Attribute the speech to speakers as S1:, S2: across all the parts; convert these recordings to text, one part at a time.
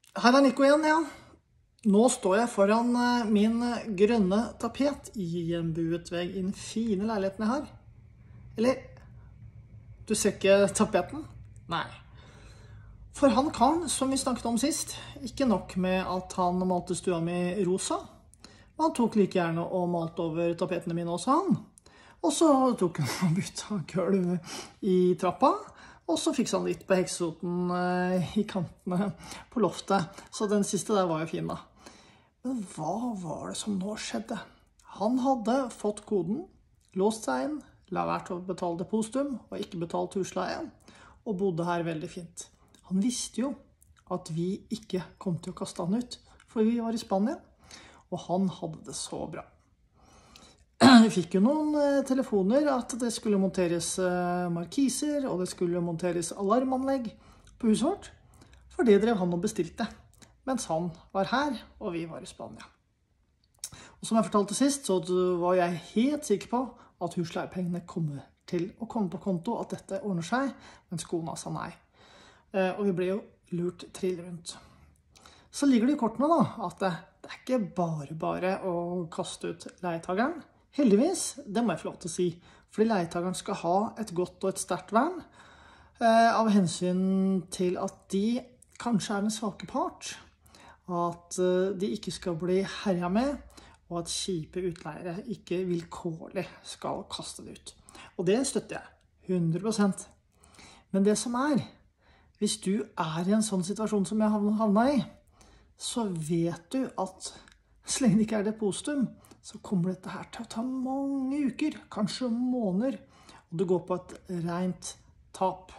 S1: Her er Nico igjen, ja. Nå står jeg foran min grønne tapet i en buet vegg i den fine leiligheten jeg har. Eller, du ser ikke tapeten? Nei. For han kan, som vi snakket om sist, ikke nok med at han malte stua mi rosa. Han tok like gjerne og malte over tapetene mine også, han. Og så tok han og bytta gulv i trappa. Og så fikk han litt på heksesoten i kantene på loftet. Så den siste der var jo fin da. Men hva var det som nå skjedde? Han hadde fått koden, låst seg inn, la være til å betale depositum og ikke betalt husleie, og bodde her veldig fint. Han visste jo at vi ikke kom til å kaste han ut, for vi var i Spania, og han hadde det så bra. Vi fikk jo noen telefoner at det skulle monteres markiser, og det skulle monteres alarmanlegg på huset vårt, for det drev han og bestilte, mens han var her, og vi var i Spania. Og som jeg fortalte sist, så var jeg helt sikker på at husleiepengene kommer til å komme på konto, at dette ordner seg, mens kona sa nei. Og vi ble jo lurt trill rundt. Så ligger det i kortene da, at det er ikke bare å kaste ut leietageren. Heldigvis, det må jeg få lov til å si, fordi leietageren skal ha et godt og et sterkt vern, av hensyn til at de kanskje er en svake part, at de ikke skal bli herret med, og at kjipe utleiere ikke vilkårlig skal kaste det ut. Og det støtter jeg, 100%. Men det som er, hvis du er i en sånn situasjon som jeg havnet i, så vet du at så lenge det ikke er depositum, så kommer dette her til å ta mange uker, kanskje måneder, og du går på et rent tap.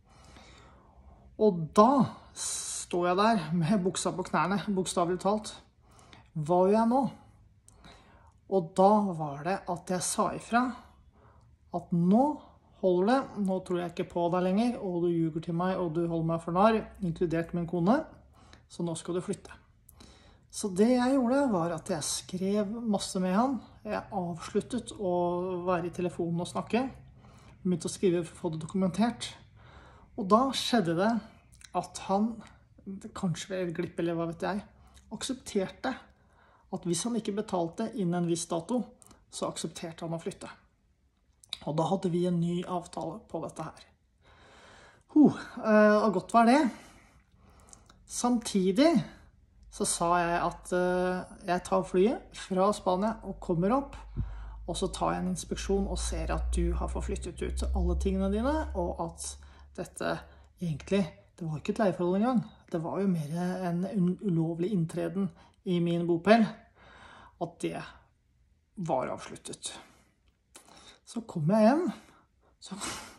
S1: Og da står jeg der med buksa på knærne, bokstavelig talt. Hva gjør jeg nå? Og da var det at jeg sa ifra at nå holder det, nå tror jeg ikke på deg lenger, og du ljuger til meg, og du holder meg for narr, inkludert min kone, så nå skal du flytte. Så det jeg gjorde var at jeg skrev masse med han. Jeg avsluttet å være i telefonen og snakke. Begynte å skrive for å få det dokumentert. Og da skjedde det at han, kanskje ved et glipp eller hva vet jeg, aksepterte at hvis han ikke betalte innen en viss dato, så aksepterte han å flytte. Og da hadde vi en ny avtale på dette her. Og godt var det. Samtidig så sa jeg at jeg tar flyet fra Spania og kommer opp, og så tar jeg en inspeksjon og ser at du har fått flyttet ut alle tingene dine, og at dette egentlig, det var ikke et leieforhold engang, det var jo mer en ulovlig inntreden i min bopel, at det var avsluttet. Så kom jeg hjem, så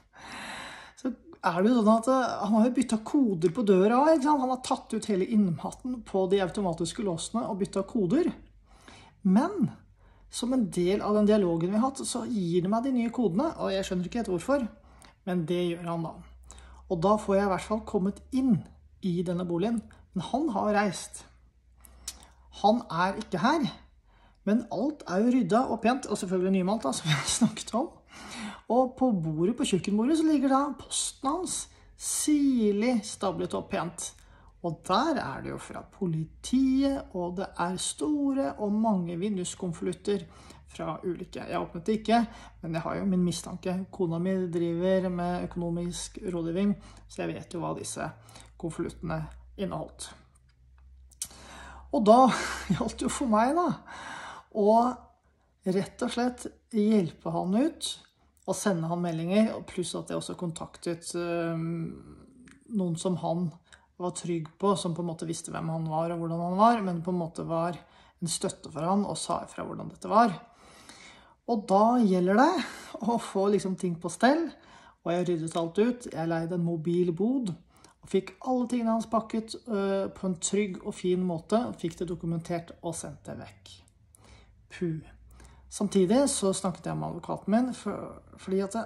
S1: er det jo sånn at han har jo byttet koder på døra, ikke sant? Han har tatt ut hele innmaten på de automatiske låsene og byttet koder. Men som en del av den dialogen vi har hatt, så gir det meg de nye kodene, og jeg skjønner ikke helt hvorfor, men det gjør han da. Og da får jeg i hvert fall kommet inn i denne boligen, men han har reist. Han er ikke her, men alt er jo ryddet og pent, og selvfølgelig nymalt da, som vi har snakket om. Og på bordet, på kjøkkenbordet, så ligger da posten hans sirlig stablet opp pent. Og der er det jo fra politiet, og det er store og mange vinduskonvolutter fra ulike. Jeg åpnet det ikke, men jeg har jo min mistanke. Kona mi driver med økonomisk rådgivning, så jeg vet jo hva disse konvoluttene inneholdt. Og da gjaldt det jo for meg da, og rett og slett hjelpe han ut, og sende han meldinger, pluss at jeg også kontaktet noen som han var trygg på, som på en måte visste hvem han var og hvordan han var, men på en måte var en støtte for han, og sa ifra hvordan dette var. Og da gjelder det å få liksom ting på stell, og jeg ryddet alt ut. Jeg leide en mobil bod, og fikk alle tingene hans pakket på en trygg og fin måte, og fikk det dokumentert og sendt det vekk. Puh. Samtidig så snakket jeg med advokaten min, fordi at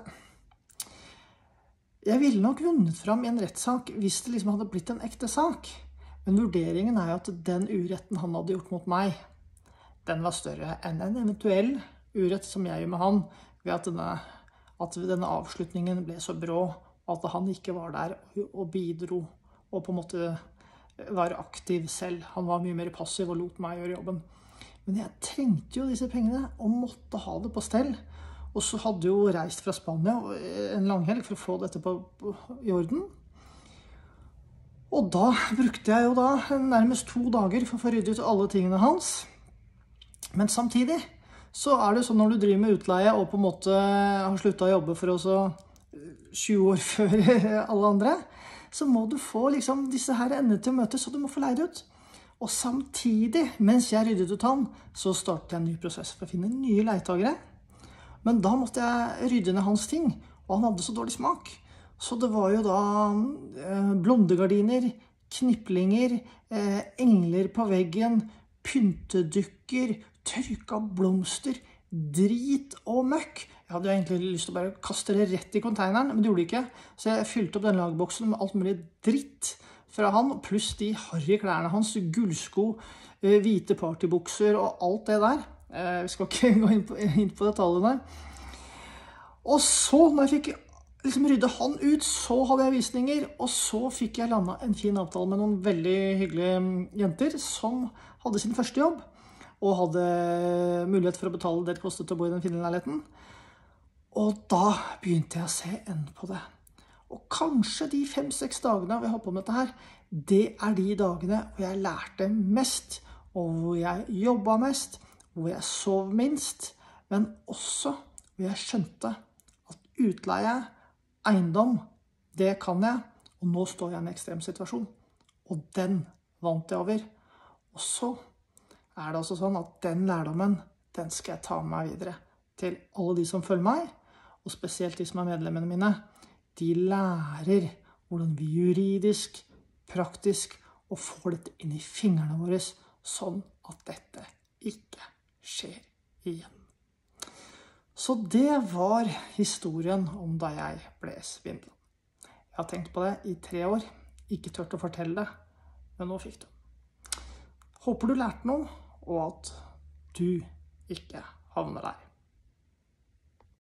S1: jeg ville nok vunnet frem i en rettssak hvis det liksom hadde blitt en ekte sak. Men vurderingen er jo at den uretten han hadde gjort mot meg, den var større enn en eventuell urett som jeg gjør med han, ved at denne avslutningen ble så brå, at han ikke var der og bidro, og på en måte være aktiv selv. Han var mye mer passiv og lot meg gjøre jobben. Men jeg trengte jo disse pengene og måtte ha det på stell. Og så hadde jeg jo reist fra Spania en langhelg for å få dette i orden. Og da brukte jeg jo nærmest 2 dager for å få ryddet ut alle tingene hans. Men samtidig så det sånn når du driver med utleie og på en måte har sluttet å jobbe for oss 20 år før alle andre, så må du få liksom disse her endene til å møtes, så du må få leid ut. Og samtidig, mens jeg ryddet ut han, så startet jeg en ny prosess for å finne nye leietagere. Men da måtte jeg rydde ned hans ting, og han hadde så dårlig smak. Så det var jo da blondegardiner, kniplinger, engler på veggen, pyntedukker, tørka blomster, drit og møkk. Jeg hadde jo egentlig lyst til å bare kaste det rett i konteineren, men det gjorde det ikke. Så jeg fylte opp den lagboksen med alt mulig dritt fra han, pluss de harry klærne hans, gullsko, hvite partybukser og alt det der. Vi skal ikke gå inn på detaljene. Og så, når jeg fikk liksom rydde han ut, så hadde jeg visninger, og så fikk jeg landet en fin avtale med noen veldig hyggelige jenter som hadde sin første jobb, og hadde mulighet for å betale det kostet å bo i den fine leiligheten. Og da begynte jeg å se enden på det. Og kanskje de 5-6 dagene vi holdt på med dette her, det de dagene hvor jeg lærte mest, og hvor jeg jobbet mest, hvor jeg sov minst, men også hvor jeg skjønte at utleie, eiendom, det kan jeg, og nå står jeg i en ekstrem situasjon. Og den vant jeg over. Og så det også sånn at den lærdommen, den skal jeg ta med meg videre til alle de som følger meg, og spesielt de som medlemmene mine. De lærer hvordan vi juridisk, praktisk, og får dette inn i fingrene våre, sånn at dette ikke skjer igjen. Så det var historien om da jeg ble svindlet. Jeg har tenkt på det i 3 år, ikke tørt å fortelle det, men nå fikk du. Håper du lærte noe, og at du ikke havner der.